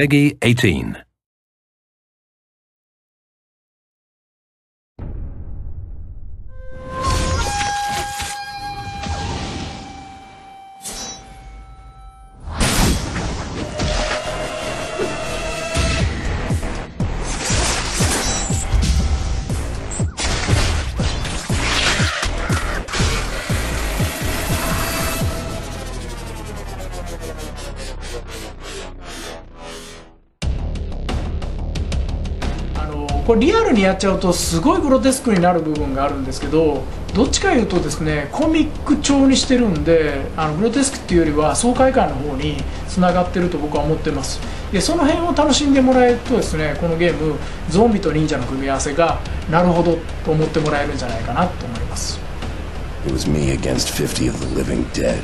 Peggy 18. これリアルにやっちゃうとすごいグロテスクになる部分があるんですけど、どっちかいうとですねコミック調にしてるんで、グロテスクっていうよりは爽快感の方につながってると僕は思ってます。でその辺を楽しんでもらえるとですね、このゲームゾンビと忍者の組み合わせがなるほどと思ってもらえるんじゃないかなと思います。 It was me against 50 of the living dead.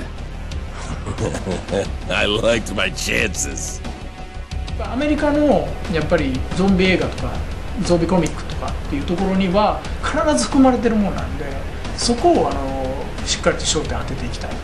I liked my chances. アメリカのやっぱりゾンビ映画とかゾンビコミックとかっていうところには必ず含まれてるものなんで、そこをしっかりと焦点当てていきたいな。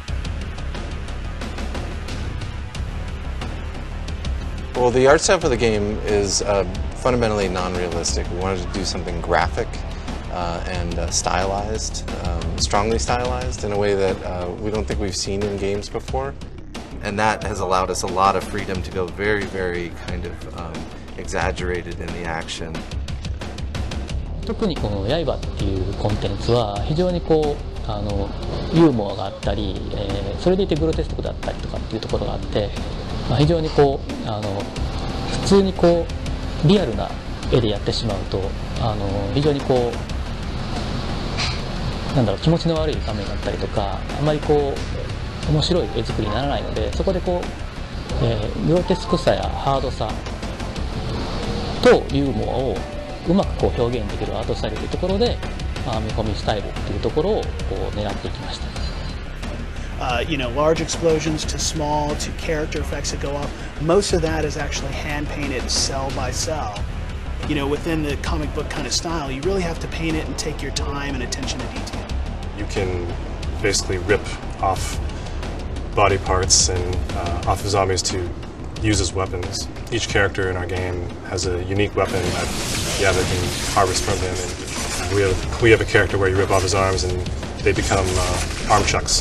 Well, the art style for the game is fundamentally non-realistic. We wanted to do something graphic and stylized, strongly stylized in a way that we don't think we've seen in games before. And that has allowed us a lot of freedom to go very, very kind of exaggerated in the action. 特にこの「刃」っていうコンテンツは非常にこうユーモアがあったり、それでいてグロテスクだったりとかっていうところがあって、非常にこう普通にこうリアルな絵でやってしまうと非常にこうなんだろう気持ちの悪い画面だったりとか、あんまりこう面白い絵作りにならないので、そこでこう、グロテスクさやハードさとユーモアをうまくこう表現できるアートスタイルというところで、編み込みスタイルっていうところをこう狙っていきました。 Large explosions to small to character effects that go up. Most of that is actually hand painted cell by cell. Within the comic book kind of style, you really have to paint it and take your time and attention to detail. You can basically rip off body parts and off of zombies to use as weapons. Each character in our game has a unique weapon that they can harvest from him. And we have a character where you rip off his arms and they become arm chucks.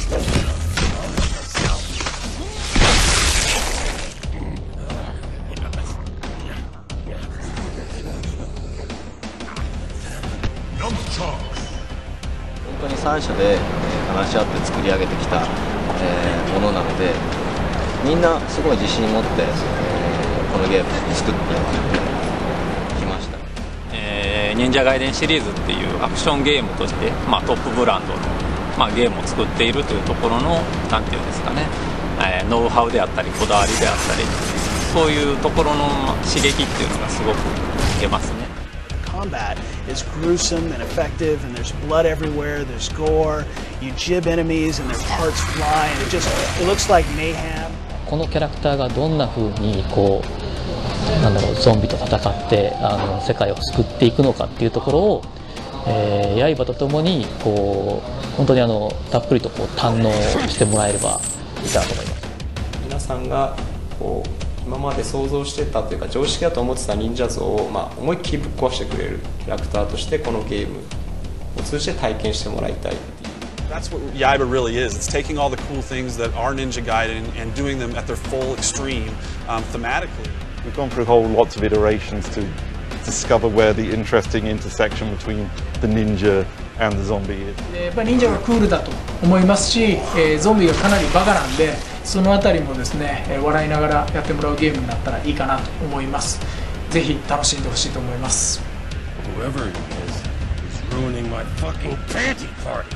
Num chunks. 本当に3社で話し合って作り上げてきたものなので、みんなすごい自信持ってこのゲームを作ってきました。 忍者ガイデンシリーズっていうアクションゲームとして、トップブランドの、ゲームを作っているというところのなんていうんですかね、ノウハウであったりこだわりであったり、そういうところの刺激っていうのがすごく受けますね。 Combat is gruesome and effective, and there's blood everywhere, there's gore, you jib enemies and their parts fly, and it looks like mayhem. このキャラクターがどんな風にこうゾンビと戦って世界を救っていくのかっていうところを、刃とともにこう本当にたっぷりとこう堪能してもらえればいいかなと思います。 皆さんがこう今まで想像してたというか常識だと思ってた忍者像を、思いっきりぶっ壊してくれるキャラクターとしてこのゲームを通じて体験してもらいたい。 That's what Yaiba really is. It's taking all the cool things that are Ninja Gaiden and doing them at their full extreme thematically. We've gone through whole lots of iterations to discover where the interesting intersection between the ninja and the zombie is. やっぱり忍者がクールだと思いますし、ゾンビがかなりバカなんで、そのあたりもですね、笑いながらやってもらうゲームになったらいいかなと思います。ぜひ楽しんでほしいと思います。 Whoever it is ruining my fucking panty party.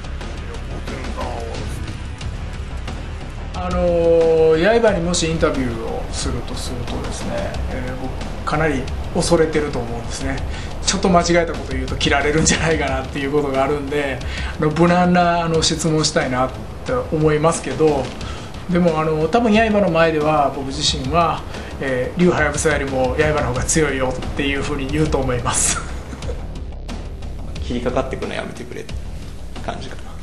刃にもしインタビューをするとですね、僕かなり恐れてると思うんですね。ちょっと間違えたこと言うと切られるんじゃないかなっていうことがあるんで、無難な質問したいなって思いますけど、でも多分刃の前では僕自身は竜はやぶさよりも刃の方が強いよっていうふうに言うと思います。 切りかかってくのやめてくれって感じかな。